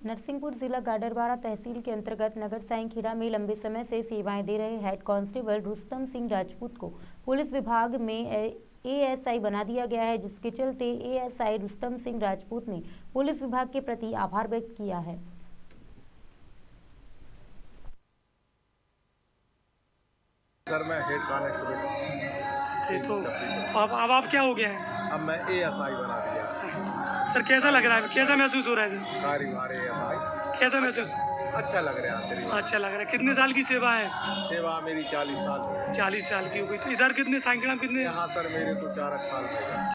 नरसिंहपुर जिला गाडरवारा तहसील के अंतर्गत नगर साईंखीरा में लंबे समय से सेवाएं दे रहे हेड कांस्टेबल रुस्तम सिंह राजपूत को पुलिस विभाग में एएसआई बना दिया गया है, जिसके चलते एएसआई रुस्तम सिंह राजपूत ने पुलिस विभाग के प्रति आभार व्यक्त किया है। सर मैं हेड कांस्टेबल तो अब आप क्या हो गया है? अब मैं एएसआई बना दिया। सर कैसा लग रहा है, कैसा महसूस हो रहा है सर? कारीगर एएसआई कैसा महसूस? अच्छा लग रहा है। अच्छा लग रहा है। कितने साल की सेवा है? सेवा मेरी 40 साल हो गई। 40 साल की हो गई। तो इधर कितने साइकिल कितने? यहाँ सर मेरे को 4 साल हो गए।